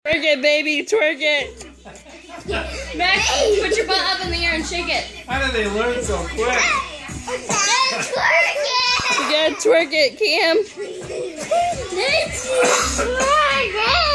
Twerk it, baby, twerk it. Max, put your butt up in the air and shake it. How did they learn so quick? Twerk it! You gotta twerk it, Cam. Twerk it!